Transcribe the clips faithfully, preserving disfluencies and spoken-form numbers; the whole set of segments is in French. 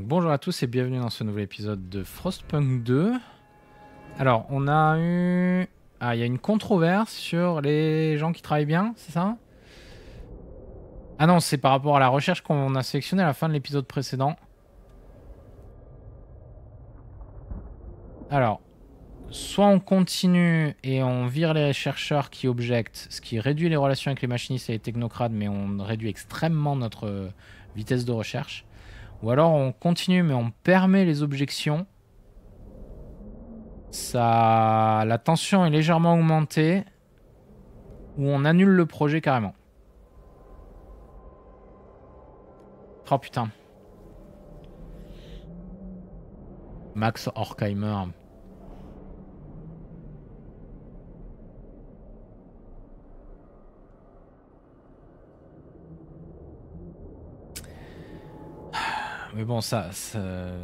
bonjour à tous et bienvenue dans ce nouvel épisode de Frostpunk deux. Alors, on a eu... Ah, il y a une controverse sur les gens qui travaillent bien, c'est ça? Ah non, c'est par rapport à la recherche qu'on a sélectionnée à la fin de l'épisode précédent. Alors, soit on continue et on vire les chercheurs qui objectent, ce qui réduit les relations avec les machinistes et les technocrates, mais on réduit extrêmement notre vitesse de recherche. Ou alors on continue mais on permet les objections. Ça, la tension est légèrement augmentée. Ou on annule le projet carrément. Oh putain. Max Horkheimer. Mais bon, ça... ça...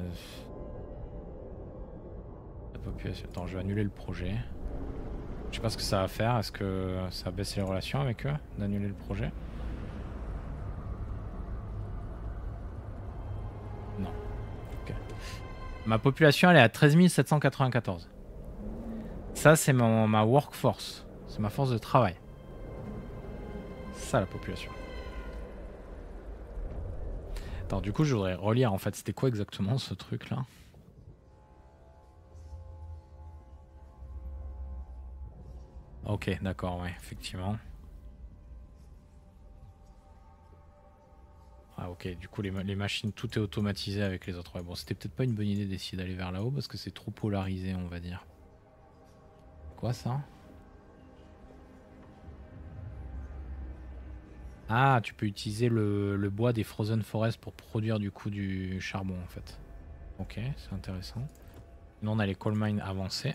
La population... Attends, je vais annuler le projet. Je sais pas ce que ça va faire. Est-ce que ça va baisser les relations avec eux d'annuler le projet? Non. Ok. Ma population, elle est à treize mille sept cent quatre-vingt-quatorze. Ça, c'est ma, ma workforce. C'est ma force de travail. Ça, la population. Attends, du coup, je voudrais relire, en fait. C'était quoi exactement, ce truc-là? Ok, d'accord, ouais, effectivement. Ah ok, du coup les, ma les machines, tout est automatisé avec les autres. Ouais, bon, c'était peut-être pas une bonne idée d'essayer d'aller vers là-haut parce que c'est trop polarisé, on va dire. Quoi ça? Ah, tu peux utiliser le, le bois des Frozen Forest pour produire du coup du charbon en fait. Ok, c'est intéressant. Nous on a les coal mines avancés.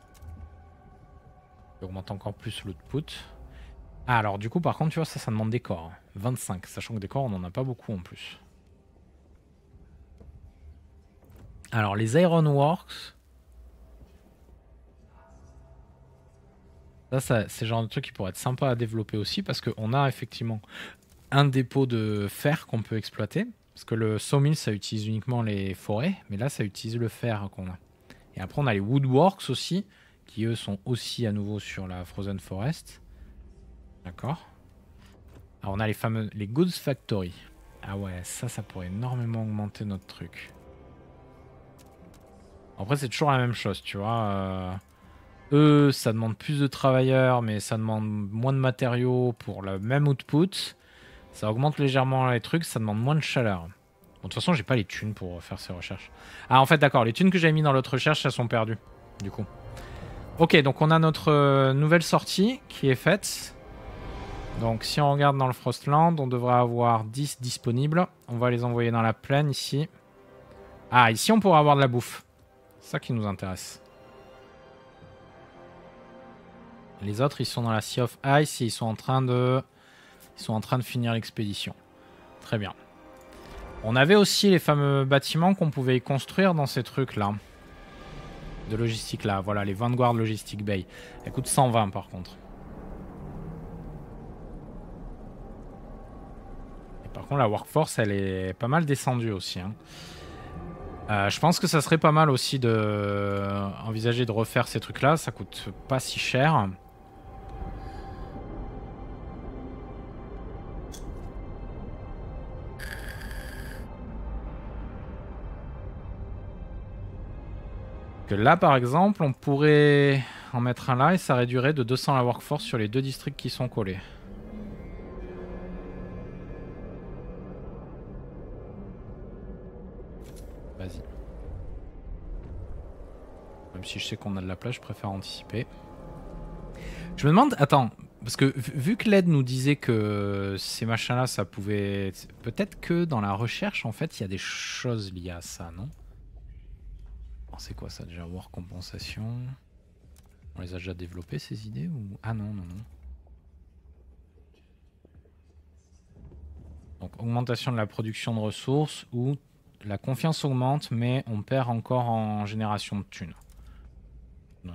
Ça augmente encore plus l'output. Ah alors du coup par contre tu vois ça, ça demande des corps. vingt-cinq, sachant que des corps on en a pas beaucoup en plus. Alors les Ironworks... Ça, ça c'est le genre de truc qui pourrait être sympa à développer aussi parce qu'on a effectivement un dépôt de fer qu'on peut exploiter. Parce que le sawmill ça utilise uniquement les forêts, mais là ça utilise le fer qu'on a. Et après on a les woodworks aussi, qui eux sont aussi à nouveau sur la Frozen Forest. D'accord. Alors on a les fameux les Goods Factory. Ah ouais, ça, ça pourrait énormément augmenter notre truc. Après c'est toujours la même chose, tu vois. Euh... Eux, ça demande plus de travailleurs, mais ça demande moins de matériaux pour le même output. Ça augmente légèrement les trucs, ça demande moins de chaleur. Bon, de toute façon, j'ai pas les thunes pour faire ces recherches. Ah, en fait, d'accord, les thunes que j'avais mis dans l'autre recherche, elles sont perdues, du coup. Ok, donc on a notre euh, nouvelle sortie qui est faite. Donc, si on regarde dans le Frostland, on devrait avoir dix disponibles. On va les envoyer dans la plaine, ici. Ah, ici, on pourra avoir de la bouffe. C'est ça qui nous intéresse. Les autres, ils sont dans la Sea of Ice et ils sont en train de, ils sont en train de finir l'expédition. Très bien. On avait aussi les fameux bâtiments qu'on pouvait y construire dans ces trucs-là. De logistique là. Voilà, les Vanguard Logistic Bay. Elles coûtent cent vingt par contre. Et par contre, la workforce, elle est pas mal descendue aussi. Hein. Euh, je pense que ça serait pas mal aussi de envisager de refaire ces trucs-là. Ça coûte pas si cher. Que là, par exemple, on pourrait en mettre un là et ça réduirait de deux cents la workforce sur les deux districts qui sont collés. Vas-y. Même si je sais qu'on a de la place, je préfère anticiper. Je me demande... Attends, parce que vu que l'aide nous disait que ces machins-là, ça pouvait... Peut-être que dans la recherche, en fait, il y a des choses liées à ça, non? C'est quoi ça déjà? War compensation. On les a déjà développées ces idées ou... Ah non, non, non. Donc augmentation de la production de ressources ou la confiance augmente mais on perd encore en génération de thunes. Euh...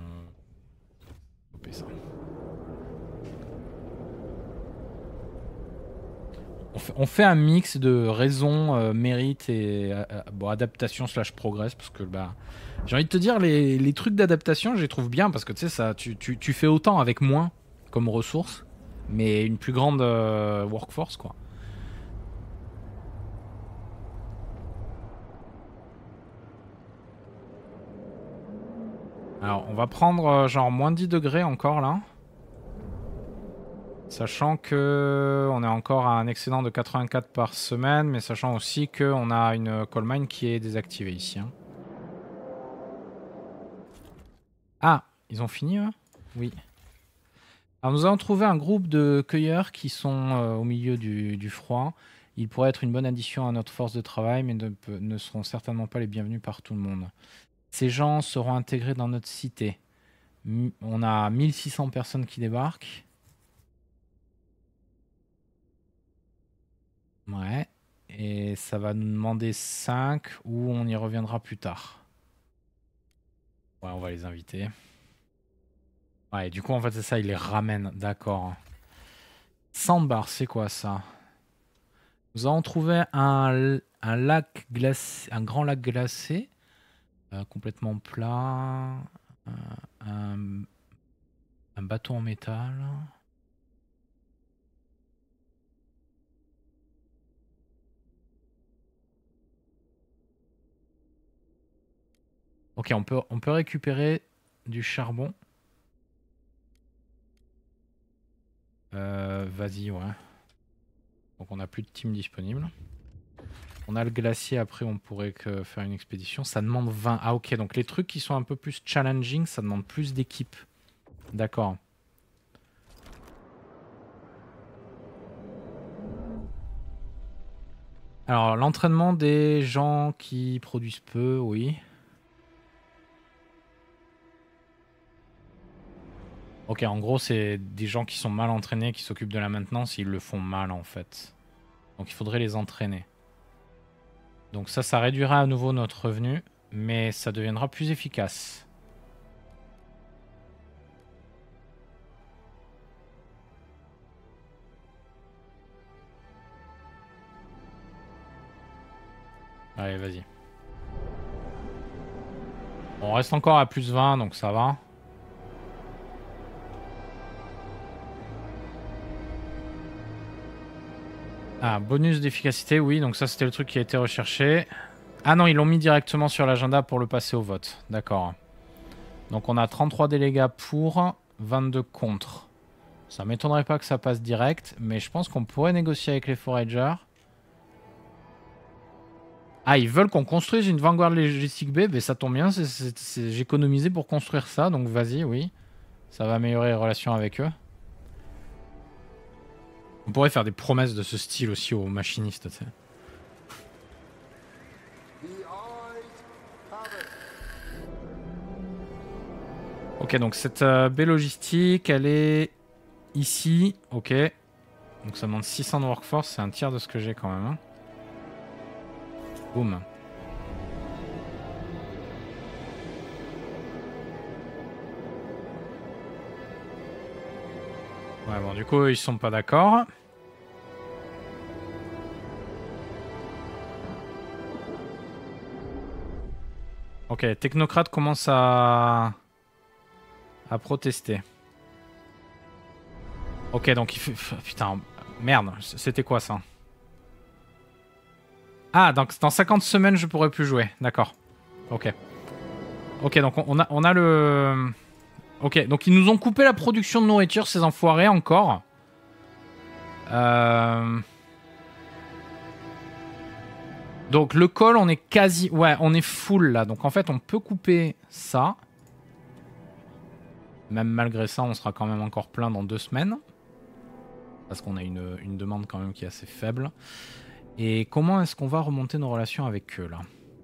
Ça. On fait, on fait un mix de raison, euh, mérite et euh, bon, adaptation slash progress parce que bah j'ai envie de te dire les, les trucs d'adaptation je les trouve bien parce que tu sais ça tu, tu, tu fais autant avec moins comme ressources mais une plus grande euh, workforce quoi. Alors on va prendre euh, genre moins dix degrés encore là. Sachant que on est encore à un excédent de quatre-vingt-quatre par semaine, mais sachant aussi qu'on a une coal mine qui est désactivée ici. Hein. Ah, ils ont fini eux? Oui. Alors nous avons trouvé un groupe de cueilleurs qui sont euh, au milieu du, du froid. Ils pourraient être une bonne addition à notre force de travail, mais ne, ne seront certainement pas les bienvenus par tout le monde. Ces gens seront intégrés dans notre cité. M on a mille six cents personnes qui débarquent. Ouais. Et ça va nous demander cinq ou on y reviendra plus tard. Ouais, on va les inviter. Ouais, du coup, en fait, c'est ça, ils les ramènent. D'accord. Sandbar, c'est quoi ça? Nous avons trouvé un, un lac glacé, un grand lac glacé, euh, complètement plat. Euh, un, un bateau en métal. Ok, on peut, on peut récupérer du charbon. Euh, Vas-y, ouais. Donc on n'a plus de team disponible. On a le glacier, après on pourrait que faire une expédition. Ça demande vingt. Ah ok, donc les trucs qui sont un peu plus challenging, ça demande plus d'équipe. D'accord. Alors l'entraînement des gens qui produisent peu, oui. Ok, en gros c'est des gens qui sont mal entraînés, qui s'occupent de la maintenance, ils le font mal en fait. Donc il faudrait les entraîner. Donc ça, ça réduira à nouveau notre revenu, mais ça deviendra plus efficace. Allez, vas-y. On reste encore à plus vingt, donc ça va. Ah, bonus d'efficacité, oui, donc ça c'était le truc qui a été recherché. Ah non, ils l'ont mis directement sur l'agenda pour le passer au vote. D'accord. Donc on a trente-trois délégats pour, vingt-deux contre. Ça m'étonnerait pas que ça passe direct, mais je pense qu'on pourrait négocier avec les foragers. Ah, ils veulent qu'on construise une Vanguard Logistique B, mais ça tombe bien, j'ai économisé pour construire ça, donc vas-y, oui. Ça va améliorer les relations avec eux. On pourrait faire des promesses de ce style aussi aux machinistes, tu sais. Ok, donc cette euh, baie logistique, elle est ici. Ok. Donc ça demande six cents de workforce, c'est un tiers de ce que j'ai quand même. Hein. Boum. Ouais, bon, du coup, ils sont pas d'accord. Ok, technocrate commence à... à protester. Ok, donc il fait... Putain, merde, c'était quoi ça? Ah, donc dans cinquante semaines, je pourrais plus jouer. D'accord. Ok. Ok, donc on a, on a le... Ok, donc ils nous ont coupé la production de nourriture, ces enfoirés, encore. Euh... Donc le col, on est quasi... Ouais, on est full, là. Donc en fait, on peut couper ça. Même malgré ça, on sera quand même encore plein dans deux semaines. Parce qu'on a une, une demande quand même qui est assez faible. Et comment est-ce qu'on va remonter nos relations avec eux, là?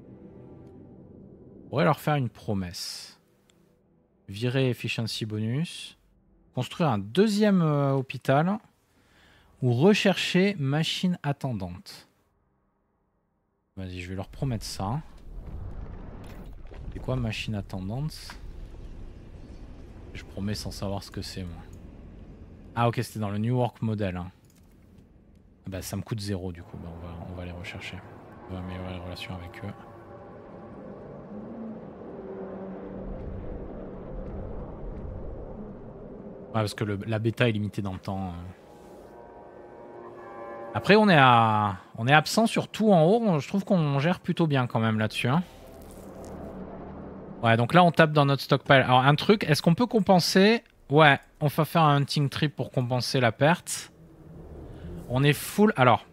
On pourrait leur faire une promesse. Virer efficiency bonus. Construire un deuxième euh, hôpital. Ou rechercher machine attendante. Vas-y, je vais leur promettre ça. C'est quoi machine attendante? Je promets sans savoir ce que c'est, moi. Ah ok, c'était dans le New Work Model. Hein. Bah ça me coûte zéro du coup, bah, on, va, on va les rechercher. On va améliorer les relations avec eux. Ouais, parce que le, la bêta est limitée dans le temps. Après on est à, on est absent sur tout en haut, je trouve qu'on gère plutôt bien quand même là-dessus. Hein. Ouais, donc là on tape dans notre stockpile. Alors un truc, est-ce qu'on peut compenser? Ouais, on va faire un hunting trip pour compenser la perte. On est full... Alors...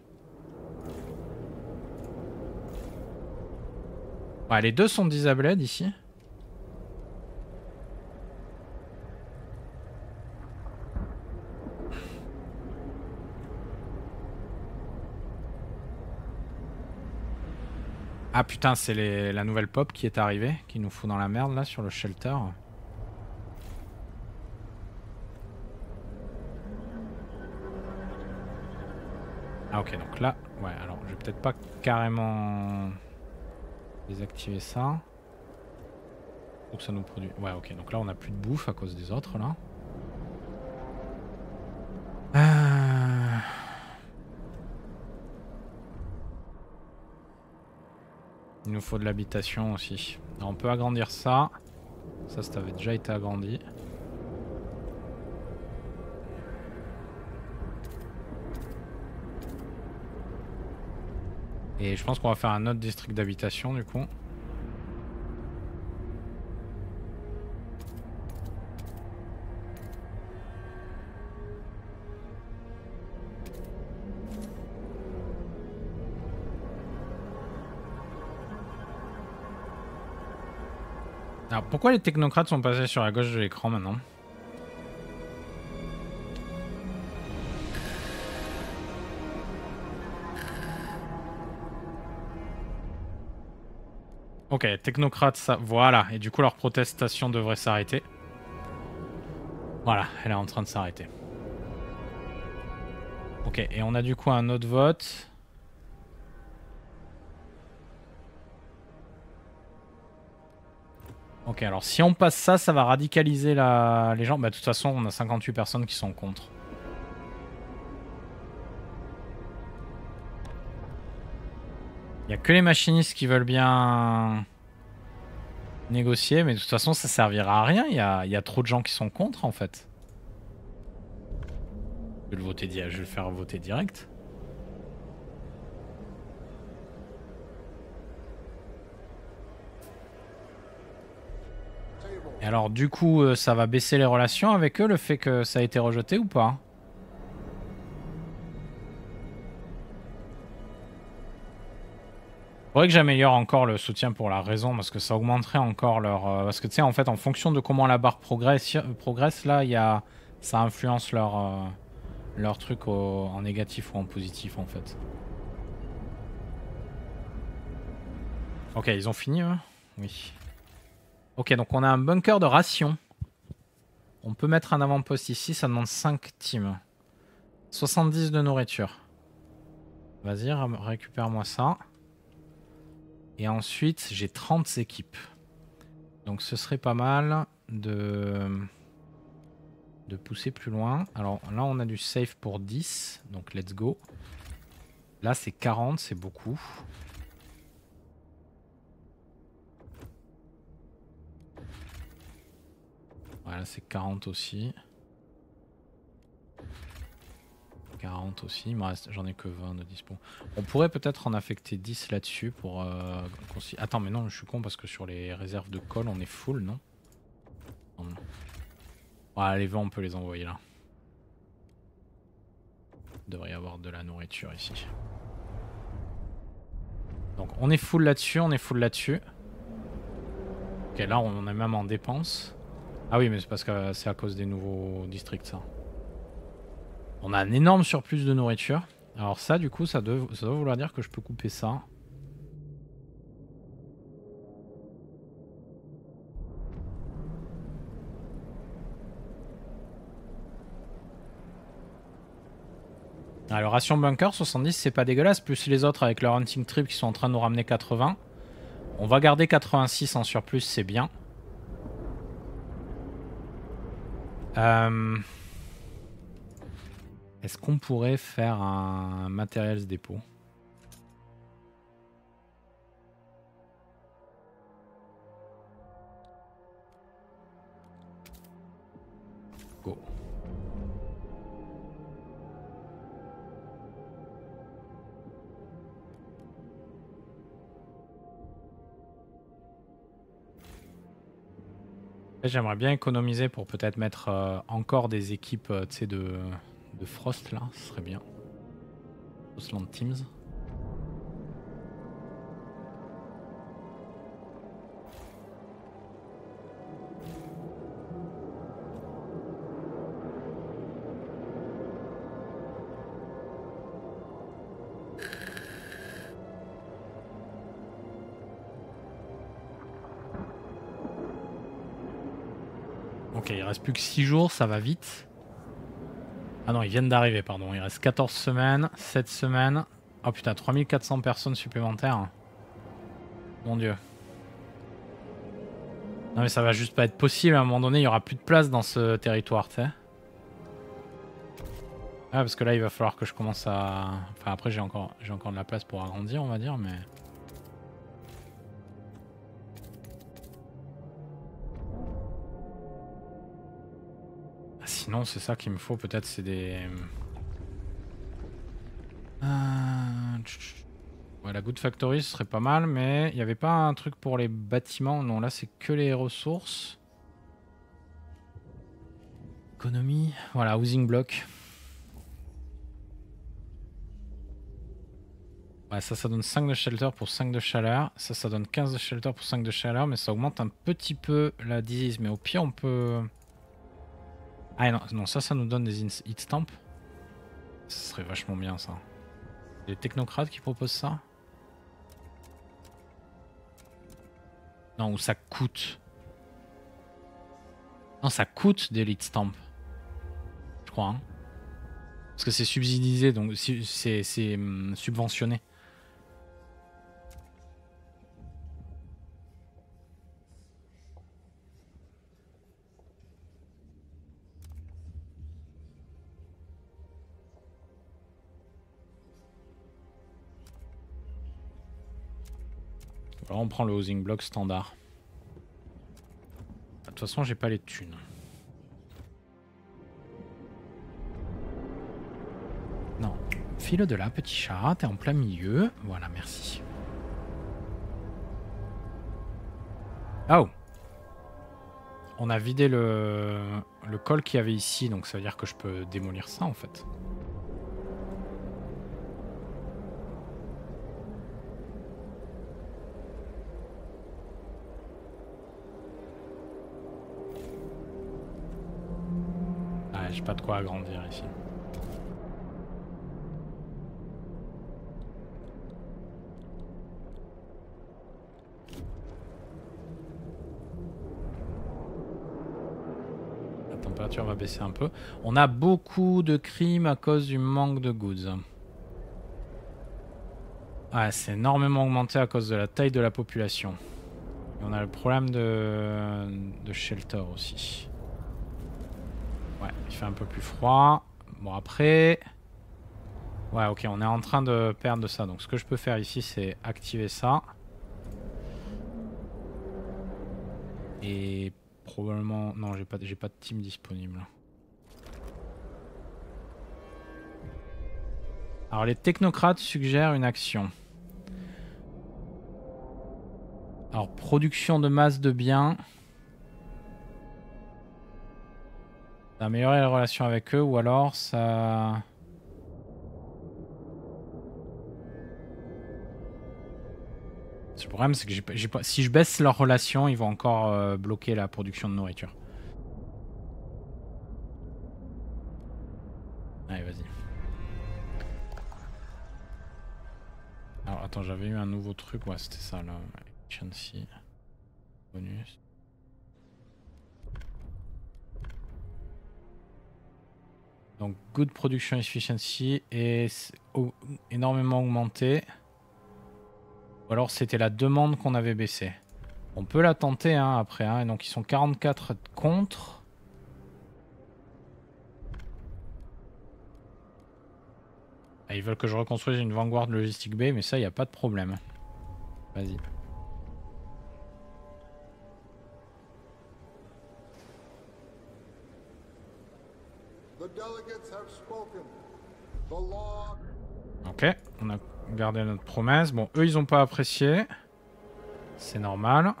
Ouais, les deux sont disabled ici. Ah putain, c'est les... la nouvelle pop qui est arrivée, qui nous fout dans la merde là sur le shelter. Ah ok, donc là, ouais, alors je vais peut-être pas carrément désactiver ça. Ou ça nous produit... Ouais ok, donc là on a plus de bouffe à cause des autres là. Euh... Il nous faut de l'habitation aussi. Alors, on peut agrandir ça. Ça, ça avait déjà été agrandi. Et je pense qu'on va faire un autre district d'habitation du coup. Alors pourquoi les technocrates sont passés sur la gauche de l'écran maintenant? Ok, technocrates, ça... Voilà. Et du coup, leur protestation devrait s'arrêter. Voilà, elle est en train de s'arrêter. Ok, et on a du coup un autre vote. Ok, alors si on passe ça, ça va radicaliser la... les gens. Bah de toute façon, on a cinquante-huit personnes qui sont contre. Il n'y a que les machinistes qui veulent bien négocier, mais de toute façon ça servira à rien, il y a, il y a trop de gens qui sont contre en fait. Je vais le, voter, je vais le faire voter direct. Et alors du coup ça va baisser les relations avec eux, le fait que ça a été rejeté ou pas? Faudrait que j'améliore encore le soutien pour la raison parce que ça augmenterait encore leur... Euh, parce que tu sais en fait en fonction de comment la barre progresse, progresse là il y a... ça influence leur, euh, leur truc au... en négatif ou en positif en fait. Ok, ils ont fini eux? Oui. Ok, donc on a un bunker de ration. On peut mettre un avant-poste ici, ça demande cinq teams. soixante-dix de nourriture. Vas-y, récupère-moi ça. Et ensuite, j'ai trente équipes. Donc ce serait pas mal de... de pousser plus loin. Alors là, on a du safe pour dix. Donc let's go. Là, c'est quarante, c'est beaucoup. Voilà, c'est quarante aussi. quarante aussi, j'en ai que vingt de dispo. On pourrait peut-être en affecter dix là-dessus pour... Euh, Attends, mais non, je suis con parce que sur les réserves de colle, on est full, non? Non. Ouais, les vingt, on peut les envoyer là. Il devrait y avoir de la nourriture ici. Donc on est full là-dessus, on est full là-dessus. Ok, là on est même en dépense. Ah oui, mais c'est parce que c'est à cause des nouveaux districts ça. On a un énorme surplus de nourriture. Alors ça, du coup, ça doit, ça doit vouloir dire que je peux couper ça. Alors, ration bunker, soixante-dix, c'est pas dégueulasse. Plus les autres avec leur hunting trip qui sont en train de nous ramener quatre-vingts. On va garder quatre-vingt-six en surplus, c'est bien. Euh... Est-ce qu'on pourrait faire un materials dépôt? Go. J'aimerais bien économiser pour peut-être mettre euh, encore des équipes euh, de, de Frost là, ce serait bien. Frostland Teams. Ok, il reste plus que six jours, ça va vite. Ah non, ils viennent d'arriver, pardon. Il reste quatorze semaines, sept semaines. Oh putain, trois mille quatre cents personnes supplémentaires. Mon dieu. Non mais ça va juste pas être possible, à un moment donné, il y aura plus de place dans ce territoire, tu sais. Ah parce que là, il va falloir que je commence à... Enfin après, j'ai encore, j'ai encore de la place pour agrandir, on va dire, mais... Sinon, c'est ça qu'il me faut, peut-être, c'est des... Euh... Ouais, la Good Factory, ce serait pas mal, mais il n'y avait pas un truc pour les bâtiments. Non, là, c'est que les ressources. Économie. Voilà, housing block. Ouais, ça, ça donne cinq de shelter pour cinq de chaleur. Ça, ça donne quinze de shelter pour cinq de chaleur, mais ça augmente un petit peu la disease. Mais au pire, on peut... Ah non, non ça, ça nous donne des hit stamps. Ce serait vachement bien, ça. Les technocrates qui proposent ça? Non, ou ça coûte. Non, ça coûte des lead stamps. Je crois. Hein. Parce que c'est subsidisé, donc c'est hum, subventionné. Alors on prend le housing block standard. De toute façon, j'ai pas les thunes. Non. File de là, petit chat. T'es en plein milieu. Voilà, merci. Oh! On a vidé le, le col qu'il y avait ici, donc ça veut dire que je peux démolir ça en fait. Ah, j'ai pas de quoi agrandir ici. La température va baisser un peu. On a beaucoup de crimes à cause du manque de goods. Ah, c'est énormément augmenté à cause de la taille de la population. Et on a le problème de, de shelter aussi. Ouais, il fait un peu plus froid. Bon, après... Ouais, ok, on est en train de perdre de ça. Donc, ce que je peux faire ici, c'est activer ça. Et probablement... Non, j'ai pas, j'ai pas de team disponible. Alors, les technocrates suggèrent une action. Alors, production de masse de biens. Améliorer les relations avec eux, ou alors ça... Le problème, c'est que j'ai pas, j'ai pas... si je baisse leurs relations, ils vont encore euh, bloquer la production de nourriture. Allez, vas-y. Alors, attends, j'avais eu un nouveau truc. Ouais, c'était ça, là. Efficiency. Bonus. Donc, good production efficiency est énormément augmenté. Ou alors, c'était la demande qu'on avait baissée. On peut la tenter, hein, après. Hein. Et donc, ils sont quarante-quatre contre. Ah, ils veulent que je reconstruise une Vanguard Logistic Bay, mais ça, il n'y a pas de problème. Vas-y. Ok, on a gardé notre promesse. Bon, eux, ils n'ont pas apprécié. C'est normal.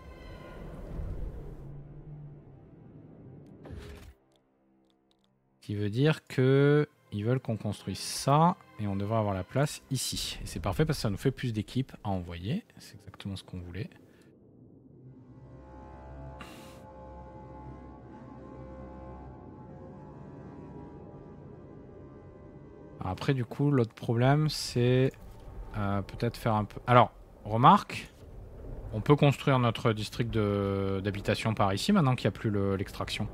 Ce qui veut dire que ils veulent qu'on construise ça et on devrait avoir la place ici. Et c'est parfait parce que ça nous fait plus d'équipes à envoyer. C'est exactement ce qu'on voulait. Après, du coup, l'autre problème, c'est euh, peut-être faire un peu... Alors, remarque, on peut construire notre district d'habitation par ici maintenant qu'il n'y a plus l'extraction.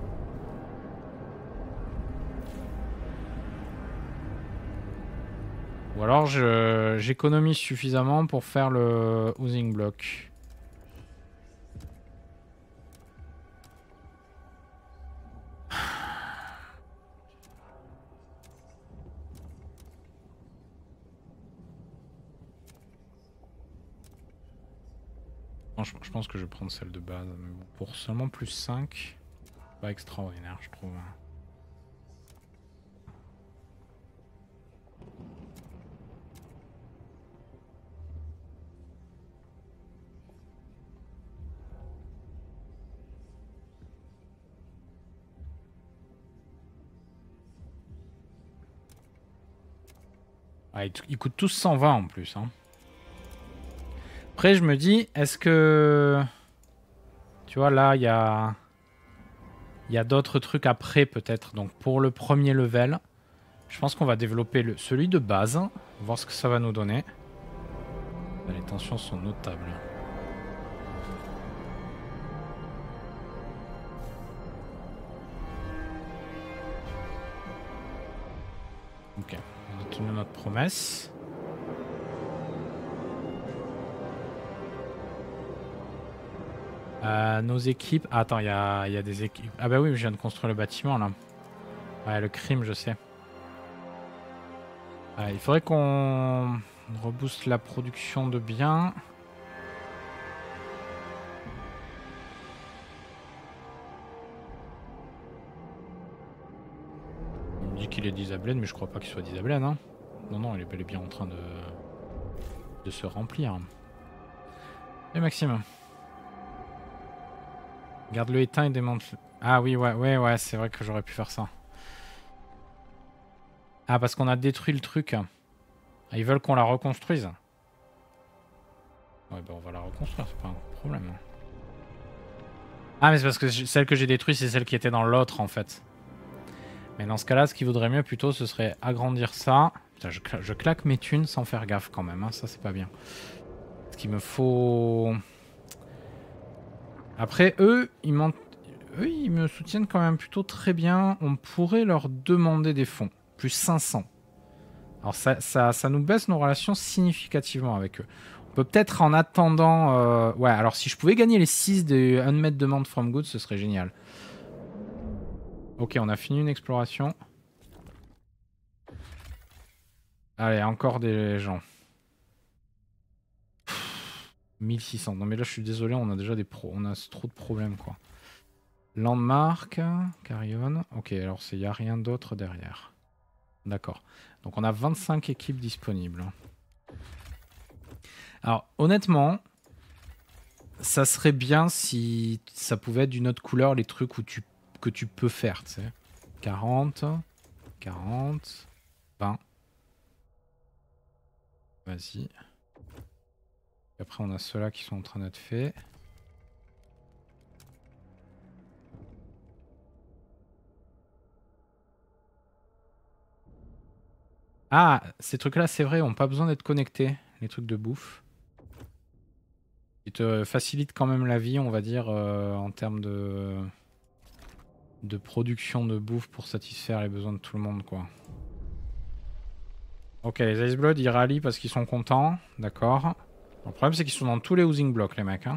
Ou alors j'économise suffisamment pour faire le housing block. Je, je pense que je vais prendre celle de base. Mais bon, pour seulement plus cinq, pas extraordinaire, je trouve. Ah, ils, ils coûtent tous cent vingt en plus. Hein. Après, je me dis, est-ce que... Tu vois, là, il y a... Il y a d'autres trucs après, peut-être. Donc, pour le premier level, je pense qu'on va développer le, celui de base. Voir ce que ça va nous donner. Les tensions sont notables. Ok, on a tenu notre promesse. Euh, nos équipes... Ah, attends, il y a, y a des équipes... Ah bah oui, je viens de construire le bâtiment, là. Ouais, le crime, je sais. Ah, il faudrait qu'on rebooste la production de biens. Il me dit qu'il est disabled, mais je crois pas qu'il soit disabled, hein. Non, non, il est bel et bien en train de, de se remplir. Et Maxime, garde le éteint et démonte... Ah oui, ouais, ouais, ouais, c'est vrai que j'aurais pu faire ça. Ah, parce qu'on a détruit le truc. Ils veulent qu'on la reconstruise. Ouais, bah on va la reconstruire, c'est pas un problème. Ah, mais c'est parce que celle que j'ai détruite, c'est celle qui était dans l'autre, en fait. Mais dans ce cas-là, ce qu'il vaudrait mieux plutôt, ce serait agrandir ça. Putain, je, cla je claque mes thunes sans faire gaffe quand même, hein. Ça c'est pas bien. Ce qu'il me faut... Après, eux ils, eux, ils me soutiennent quand même plutôt très bien. On pourrait leur demander des fonds. Plus cinq cents. Alors ça, ça, ça nous baisse nos relations significativement avec eux. On peut peut-être en attendant... Euh... Ouais, alors si je pouvais gagner les six de Unmet Demand from Goods, ce serait génial. Ok, on a fini une exploration. Allez, encore des gens. mille six cents. Non mais là je suis désolé, on a déjà des pros, on a trop de problèmes quoi. Landmark, Carrion. Ok, alors il n'y a rien d'autre derrière. D'accord. Donc on a vingt-cinq équipes disponibles. Alors honnêtement, ça serait bien si ça pouvait être d'une autre couleur les trucs où tu, que tu peux faire, tu sais. quarante, quarante, vingt. Vas-y. Après on a ceux-là qui sont en train d'être faits. Ah, ces trucs-là, c'est vrai, ont pas besoin d'être connectés, les trucs de bouffe. Ils te facilitent quand même la vie, on va dire, euh, en termes de... de production de bouffe pour satisfaire les besoins de tout le monde, quoi. Ok, les Iceblood, ils rallient parce qu'ils sont contents, d'accord. Le problème, c'est qu'ils sont dans tous les housing blocks, les mecs. Hein.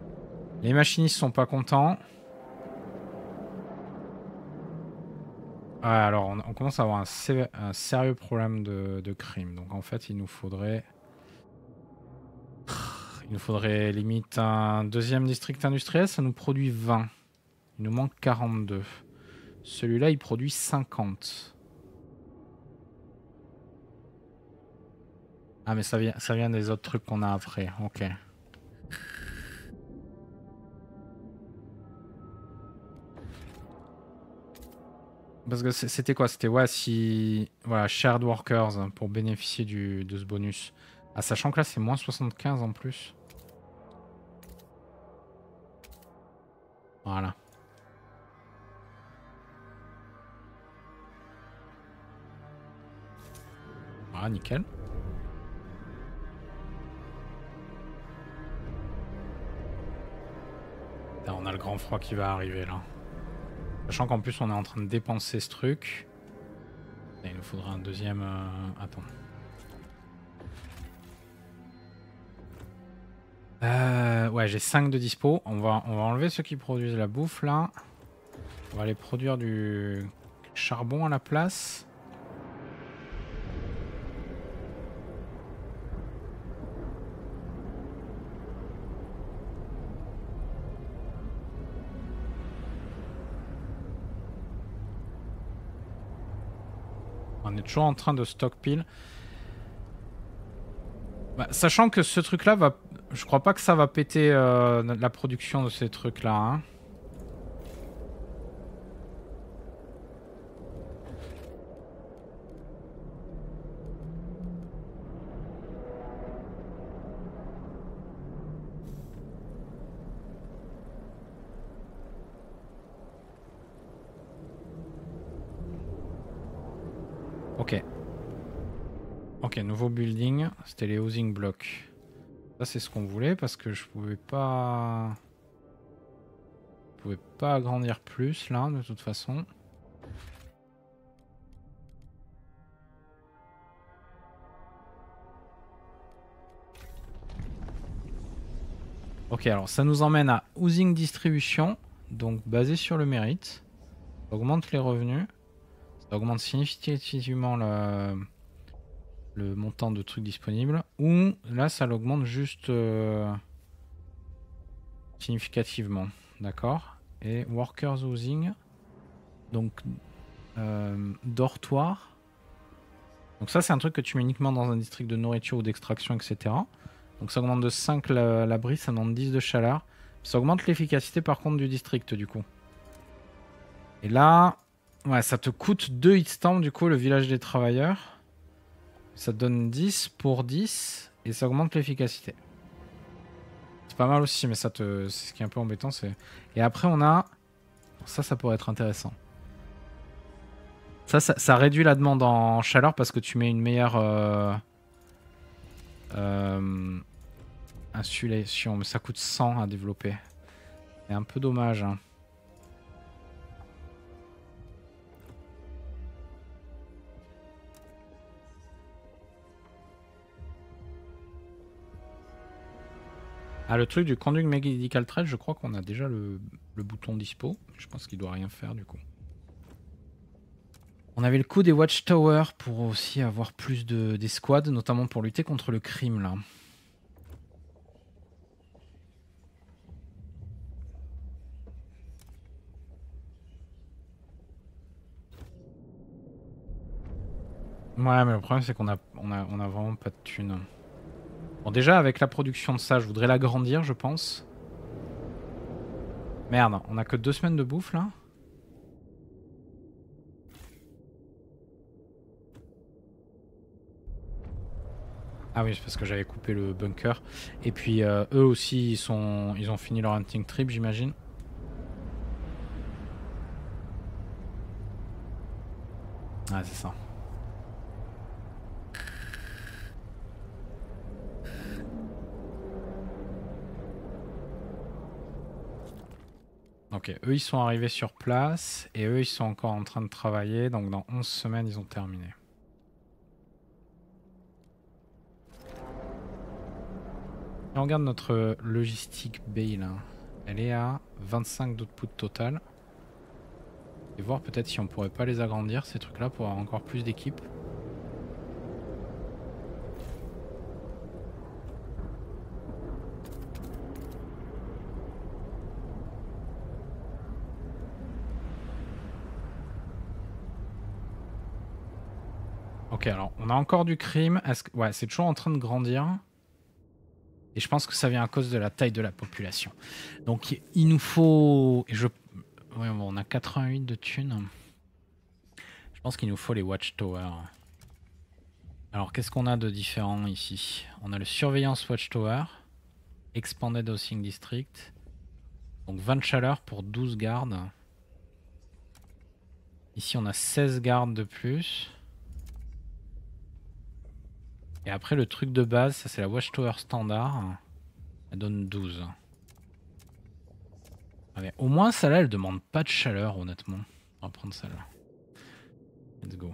Les machinistes sont pas contents. Ouais, alors on, on commence à avoir un, sé- un sérieux problème de, de crime. Donc en fait, il nous faudrait... Il nous faudrait limite un deuxième district industriel, ça nous produit vingt. Il nous manque quarante-deux. Celui-là, il produit cinquante. Ah mais ça vient, ça vient des autres trucs qu'on a après, ok. Parce que c'était quoi? C'était ouais, si... Voilà, shared workers hein, pour bénéficier du, de ce bonus. Ah, sachant que là, c'est moins soixante-quinze en plus. Voilà. Voilà, nickel. Là, on a le grand froid qui va arriver là. Sachant qu'en plus, on est en train de dépenser ce truc. Et il nous faudra un deuxième... Euh... Attends. Euh, ouais, j'ai cinq de dispo. On va, on va enlever ceux qui produisent la bouffe là. On va aller produire du charbon à la place. On est toujours en train de stockpile. Bah, sachant que ce truc là va... Je crois pas que ça va péter euh, la production de ces trucs là. Hein. Ok. Ok, nouveau building. C'était les housing blocks. Ça c'est ce qu'on voulait parce que je pouvais pas... Je pouvais pas agrandir plus là de toute façon. Ok, alors ça nous emmène à housing distribution. Donc basé sur le mérite. Ça augmente les revenus. Ça augmente significativement le, le montant de trucs disponibles. Ou là ça l'augmente juste euh, significativement. D'accord. Et workers housing. Donc euh, dortoir. Donc ça c'est un truc que tu mets uniquement dans un district de nourriture ou d'extraction, et cetera. Donc ça augmente de cinq l'abri, ça augmente dix de chaleur. Ça augmente l'efficacité par contre du district du coup. Et là, ouais, ça te coûte deux hitstamps du coup le village des travailleurs. Ça te donne dix pour dix et ça augmente l'efficacité. C'est pas mal aussi, mais ça te, c'est ce qui est un peu embêtant. C'est... Et après on a... Ça, ça pourrait être intéressant. Ça, ça, ça réduit la demande en chaleur parce que tu mets une meilleure... Euh... Euh... Insulation, mais ça coûte cent à développer. C'est un peu dommage. Hein. Ah, le truc du conduit medical trade, je crois qu'on a déjà le, le bouton dispo. Je pense qu'il doit rien faire du coup. On avait le coup des Watchtower pour aussi avoir plus de, des squads, notamment pour lutter contre le crime là. Ouais, mais le problème c'est qu'on a, on a, on a vraiment pas de thunes. Bon, déjà avec la production de ça, je voudrais l'agrandir, je pense. Merde, on a que deux semaines de bouffe là. Ah oui, c'est parce que j'avais coupé le bunker. Et puis euh, eux aussi, ils, sont, ils ont fini leur hunting trip, j'imagine. Ah, c'est ça. Ok, eux ils sont arrivés sur place et eux ils sont encore en train de travailler, donc dans onze semaines ils ont terminé. Et on regarde notre logistique bay là. Elle est à vingt-cinq d'output total. Et voir peut-être si on pourrait pas les agrandir ces trucs là pour avoir encore plus d'équipes. Ok, alors on a encore du crime. Est-ce que... Ouais, c'est toujours en train de grandir. Et je pense que ça vient à cause de la taille de la population. Donc il nous faut... Et je... Ouais, bon, on a quatre-vingt-huit de thunes. Je pense qu'il nous faut les Watchtowers. Alors qu'est-ce qu'on a de différent ici? On a le Surveillance Watchtower. Expanded Housing District. Donc vingt de chaleur pour douze gardes. Ici on a seize gardes de plus. Et après le truc de base, ça c'est la Watchtower standard. Elle donne douze. Ah mais au moins celle-là elle demande pas de chaleur honnêtement. On va prendre celle-là. Let's go.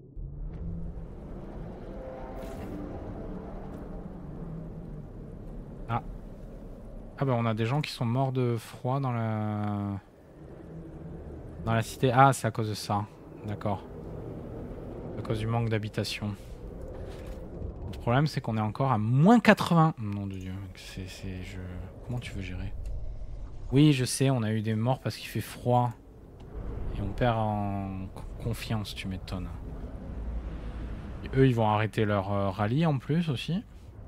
Ah. Ah bah on a des gens qui sont morts de froid dans la... Dans la cité. Ah c'est à cause de ça. D'accord. À cause du manque d'habitation. Le problème c'est qu'on est encore à moins quatre-vingts. Nom de Dieu. C'est, c'est, je... Comment tu veux gérer? Oui je sais, on a eu des morts parce qu'il fait froid. Et on perd en confiance, tu m'étonnes. Et eux ils vont arrêter leur euh, rallye en plus aussi.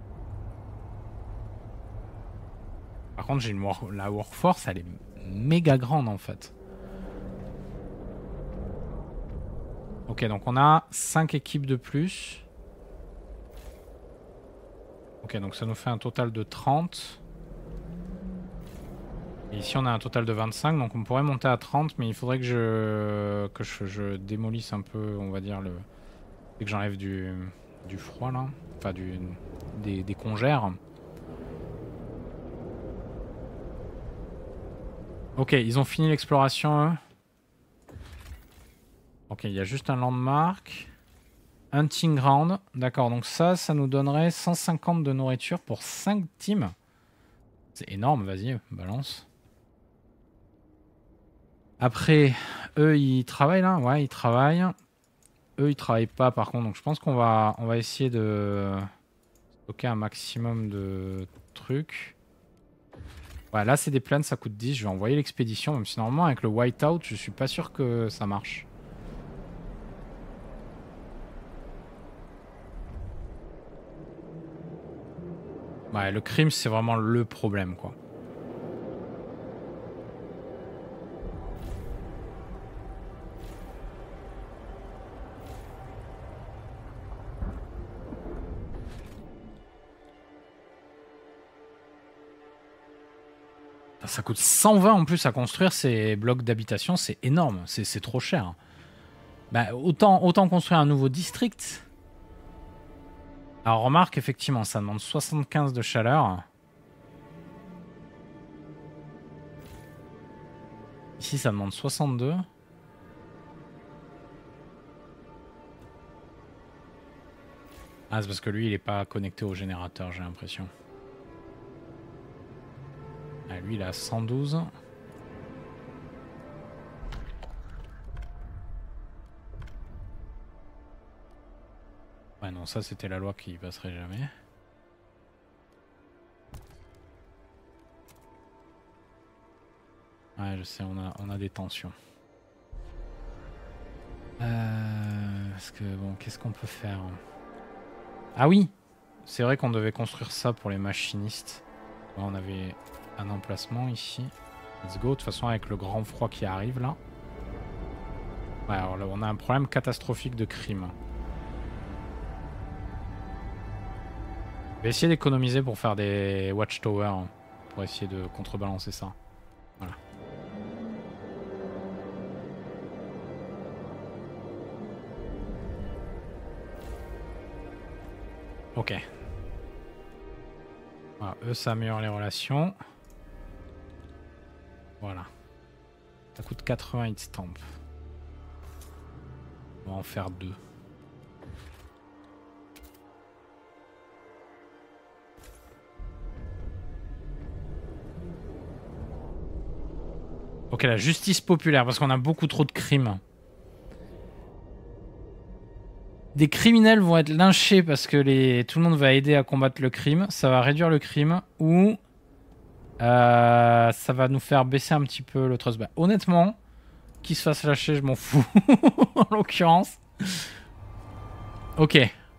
Par contre j'ai une war... la workforce elle est méga grande en fait. Ok donc on a cinq équipes de plus. Ok donc ça nous fait un total de trente. Et ici on a un total de vingt-cinq donc on pourrait monter à trente mais il faudrait que je que je, je démolisse un peu on va dire le... Et que j'enlève du... du froid là. Enfin du... des, des congères. Ok ils ont fini l'exploration eux. Ok il y a juste un landmark. Hunting ground. D'accord donc ça ça nous donnerait cent cinquante de nourriture pour cinq teams. C'est énorme vas-y balance. Après, eux, ils travaillent là? Ouais, ils travaillent. Eux, ils travaillent pas par contre. Donc je pense qu'on va, on va essayer de stocker un maximum de trucs. Ouais, là, c'est des plaines, ça coûte dix. Je vais envoyer l'expédition. Même si normalement, avec le whiteout, je suis pas sûr que ça marche. Ouais, le crime, c'est vraiment le problème, quoi. Ça coûte cent vingt en plus à construire ces blocs d'habitation, c'est énorme, c'est trop cher. Bah, autant, autant construire un nouveau district. Alors remarque, effectivement, ça demande soixante-quinze de chaleur. Ici, ça demande soixante-deux. Ah, c'est parce que lui, il est pas connecté au générateur, j'ai l'impression. Ah, lui, il a cent douze. Ouais, non, ça, c'était la loi qui passerait jamais. Ouais, je sais, on a, on a des tensions. Euh, parce que, bon, qu'est-ce qu'on peut faire? Ah oui! C'est vrai qu'on devait construire ça pour les machinistes. Ouais, on avait un emplacement ici. Let's go. De toute façon, avec le grand froid qui arrive là. Ouais, alors là, on a un problème catastrophique de crime. Je vais essayer d'économiser pour faire des watchtowers. Pour essayer de contrebalancer ça. Voilà. Ok. Voilà, eux, ça améliore les relations. Voilà. Ça coûte quatre-vingts hit stamp. On va en faire deux. Ok, la justice populaire, parce qu'on a beaucoup trop de crimes. Des criminels vont être lynchés parce que les... tout le monde va aider à combattre le crime. Ça va réduire le crime. Ou euh, ça va nous faire baisser un petit peu le trust. Bah, honnêtement, qu'il se fasse lâcher, je m'en fous. En l'occurrence. Ok.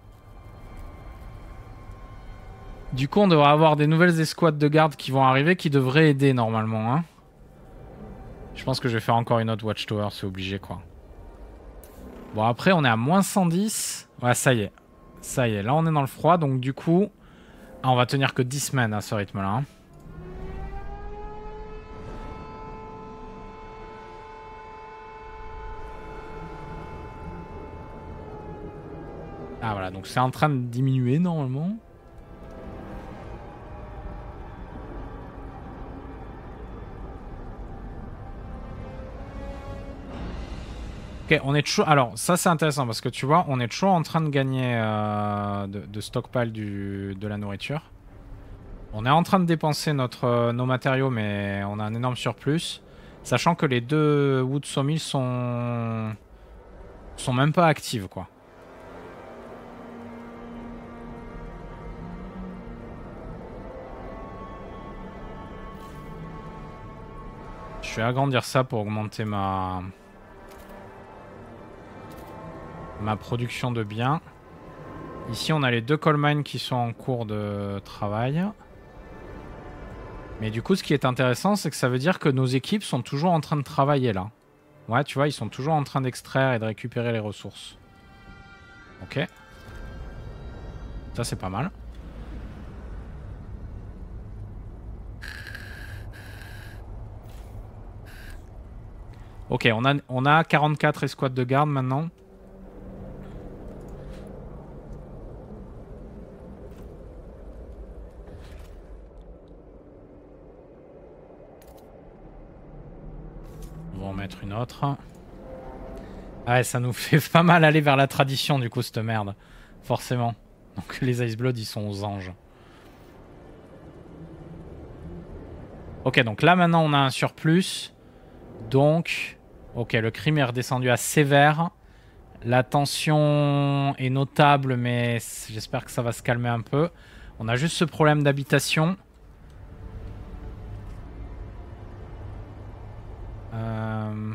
Du coup, on devrait avoir des nouvelles escouades de garde qui vont arriver, qui devraient aider normalement. Hein. Je pense que je vais faire encore une autre Watchtower, c'est obligé quoi. Bon, après, on est à moins cent dix. Ouais, ça y est. Ça y est, là on est dans le froid, donc du coup... Ah, on va tenir que dix semaines à ce rythme-là. Hein. Ah voilà, donc c'est en train de diminuer normalement. Ok, on est toujours... Alors, ça c'est intéressant parce que tu vois, on est toujours en train de gagner euh, de, de stockpile du, de la nourriture. On est en train de dépenser notre, euh, nos matériaux, mais on a un énorme surplus. Sachant que les deux wood sawmills sont... sont même pas actives, quoi. Je vais agrandir ça pour augmenter ma... ma production de biens. Ici, on a les deux coal mines qui sont en cours de travail. Mais du coup, ce qui est intéressant, c'est que ça veut dire que nos équipes sont toujours en train de travailler là. Ouais, tu vois, ils sont toujours en train d'extraire et de récupérer les ressources. Ok. Ça, c'est pas mal. Ok, on a, on a quarante-quatre escouades de garde maintenant. On va en mettre une autre. Ah ouais, ça nous fait pas mal aller vers la tradition du coup, cette merde. Forcément. Donc les Iceblood, ils sont aux anges. Ok, donc là maintenant on a un surplus. Donc... Ok, le crime est redescendu à sévère. La tension est notable, mais j'espère que ça va se calmer un peu. On a juste ce problème d'habitation. Euh...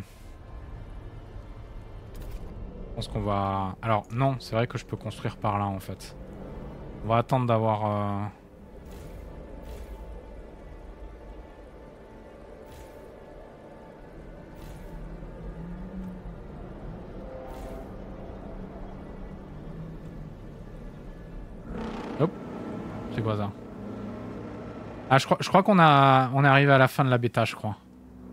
Je pense qu'on va... Alors, non, c'est vrai que je peux construire par là, en fait. On va attendre d'avoir... Euh... Hop. C'est quoi ça? Ah, je crois, je crois qu'on a, on est arrivé à la fin de la bêta, je crois.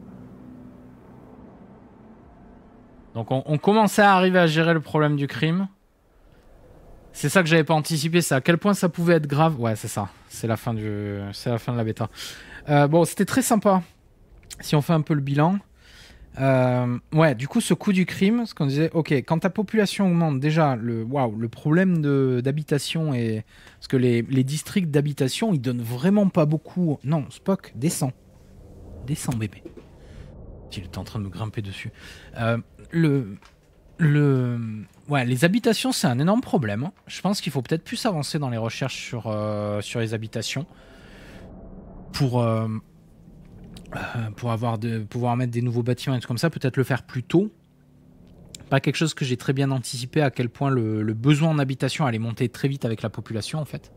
Donc on, on commençait à arriver à gérer le problème du crime. C'est ça que j'avais pas anticipé, c'est à quel point ça pouvait être grave. Ouais, c'est ça. C'est la fin du, c'est la fin de la bêta. Euh, bon, c'était très sympa. Si on fait un peu le bilan. Euh, ouais, du coup, ce coût du crime, ce qu'on disait, ok, quand ta population augmente, déjà, le, waouh, le problème d'habitation est... Parce que les, les districts d'habitation, ils donnent vraiment pas beaucoup... Non, Spock, descends. Descends, bébé. Il est en train de me grimper dessus. Euh, le... Le... Ouais, les habitations, c'est un énorme problème. Je pense qu'il faut peut-être plus avancer dans les recherches sur, euh, sur les habitations. Pour... Euh, Euh, pour avoir de, pouvoir mettre des nouveaux bâtiments et tout comme ça, peut-être le faire plus tôt. Pas quelque chose que j'ai très bien anticipé, à quel point le, le besoin en habitation allait monter très vite avec la population en fait.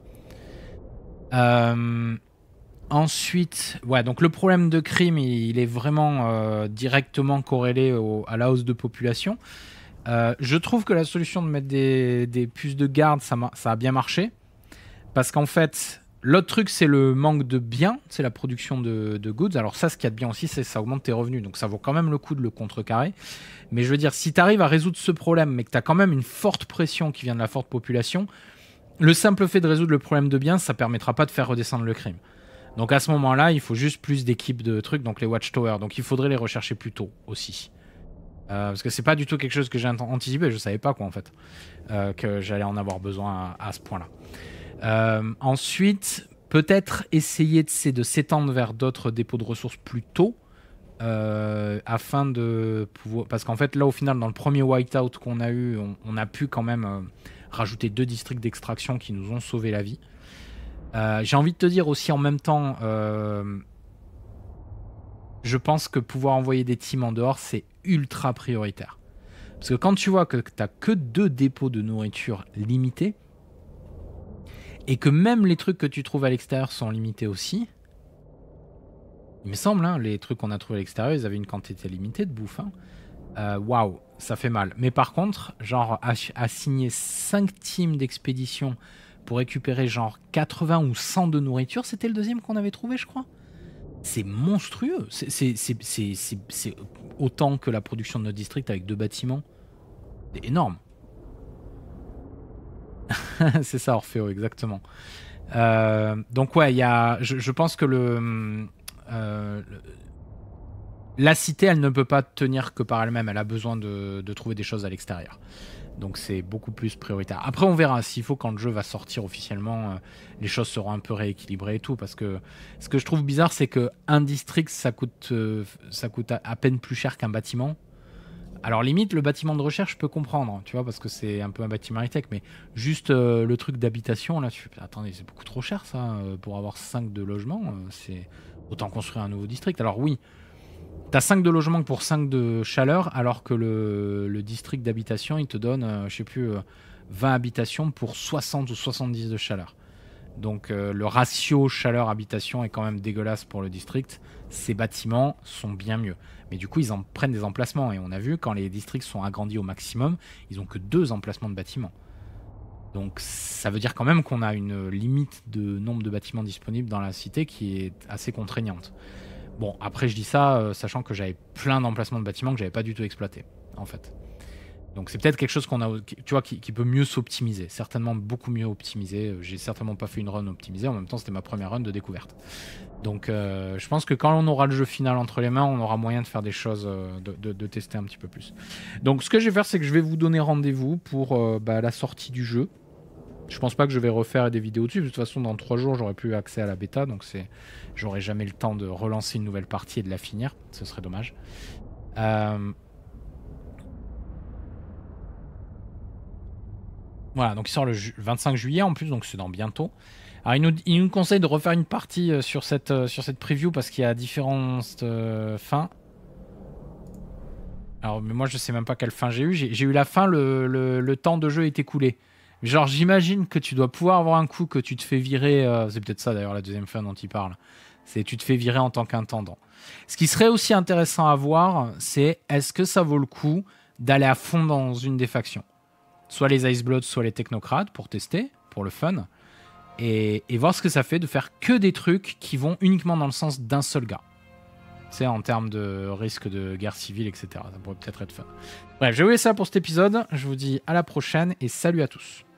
Euh, ensuite, ouais, donc le problème de crime, il, il est vraiment euh, directement corrélé au, à la hausse de population. Euh, je trouve que la solution de mettre des, des puces de garde, ça, ça a bien marché. Parce qu'en fait... L'autre truc, c'est le manque de biens, c'est la production de, de goods. Alors ça, ce qu'il y a de bien aussi, c'est que ça augmente tes revenus. Donc ça vaut quand même le coup de le contrecarrer. Mais je veux dire, si tu arrives à résoudre ce problème, mais que tu as quand même une forte pression qui vient de la forte population, le simple fait de résoudre le problème de biens, ça ne permettra pas de faire redescendre le crime. Donc à ce moment-là, il faut juste plus d'équipes de trucs, donc les Watchtowers. Donc il faudrait les rechercher plus tôt aussi. Euh, parce que c'est pas du tout quelque chose que j'ai anticipé, je savais pas quoi en fait. Euh, que j'allais en avoir besoin à, à ce point-là. Euh, ensuite, peut-être essayer de, de s'étendre vers d'autres dépôts de ressources plus tôt euh, afin de pouvoir... Parce qu'en fait, là, au final, dans le premier whiteout qu'on a eu, on, on a pu quand même euh, rajouter deux districts d'extraction qui nous ont sauvé la vie. Euh, j'ai envie de te dire aussi en même temps, euh, je pense que pouvoir envoyer des teams en dehors, c'est ultra prioritaire. Parce que quand tu vois que tu n'as que deux dépôts de nourriture limités, et que même les trucs que tu trouves à l'extérieur sont limités aussi, il me semble, hein, les trucs qu'on a trouvés à l'extérieur, ils avaient une quantité limitée de bouffe. Waouh, hein. euh, wow, ça fait mal. Mais par contre, genre, assigner cinq teams d'expédition pour récupérer genre quatre-vingts ou cent de nourriture, c'était le deuxième qu'on avait trouvé, je crois. C'est monstrueux. C'est autant que la production de notre district avec deux bâtiments. C'est énorme. C'est ça, Orfeo, exactement. Euh, donc ouais, y a, je, je pense que le, euh, le, la cité, elle ne peut pas tenir que par elle-même. Elle a besoin de, de trouver des choses à l'extérieur. Donc c'est beaucoup plus prioritaire. Après, on verra. S'il faut, quand le jeu va sortir officiellement, euh, les choses seront un peu rééquilibrées et tout. Parce que ce que je trouve bizarre, c'est qu'un district, ça coûte, euh, ça coûte à, à peine plus cher qu'un bâtiment. Alors limite, le bâtiment de recherche, je peux comprendre, tu vois, parce que c'est un peu un bâtiment high-tech, mais juste euh, le truc d'habitation, là, tu fais, attendez, c'est beaucoup trop cher, ça, euh, pour avoir cinq de logements, euh, c'est autant construire un nouveau district. Alors oui, t'as cinq de logements pour cinq de chaleur, alors que le, le district d'habitation, il te donne, euh, je sais plus, euh, vingt habitations pour soixante ou soixante-dix de chaleur. Donc euh, le ratio chaleur-habitation est quand même dégueulasse pour le district. Ces bâtiments sont bien mieux. Mais du coup, ils en prennent des emplacements. Et on a vu, quand les districts sont agrandis au maximum, ils n'ont que deux emplacements de bâtiments. Donc ça veut dire quand même qu'on a une limite de nombre de bâtiments disponibles dans la cité qui est assez contraignante. Bon, après je dis ça, euh, sachant que j'avais plein d'emplacements de bâtiments que j'avais pas du tout exploité, en fait. Donc c'est peut-être quelque chose qu'on a, tu vois, qui, qui peut mieux s'optimiser, certainement beaucoup mieux optimiser. J'ai certainement pas fait une run optimisée, en même temps c'était ma première run de découverte. Donc euh, je pense que quand on aura le jeu final entre les mains, on aura moyen de faire des choses, euh, de, de, de tester un petit peu plus. Donc ce que je vais faire, c'est que je vais vous donner rendez-vous pour euh, bah, la sortie du jeu. Je pense pas que je vais refaire des vidéos dessus. De toute façon, dans trois jours, j'aurai plus accès à la bêta, donc c'est, j'aurai jamais le temps de relancer une nouvelle partie et de la finir. Ce serait dommage. Euh... Voilà, donc il sort le vingt-cinq juillet en plus, donc c'est dans bientôt. Alors il nous, il nous conseille de refaire une partie euh, sur, cette, euh, sur cette preview parce qu'il y a différentes euh, fins. Alors mais moi je sais même pas quelle fin j'ai eu. J'ai eu la fin, le, le, le temps de jeu est écoulé. Genre j'imagine que tu dois pouvoir avoir un coup que tu te fais virer, euh, c'est peut-être ça d'ailleurs la deuxième fin dont il parle. C'est tu te fais virer en tant qu'intendant. Ce qui serait aussi intéressant à voir, c'est est-ce que ça vaut le coup d'aller à fond dans une des factions. Soit les Icebloods, soit les Technocrates, pour tester, pour le fun. Et, et voir ce que ça fait de faire que des trucs qui vont uniquement dans le sens d'un seul gars. C'est en termes de risque de guerre civile, et cetera. Ça pourrait peut-être être fun. Bref, je vais vous laisser ça pour cet épisode. Je vous dis à la prochaine et salut à tous.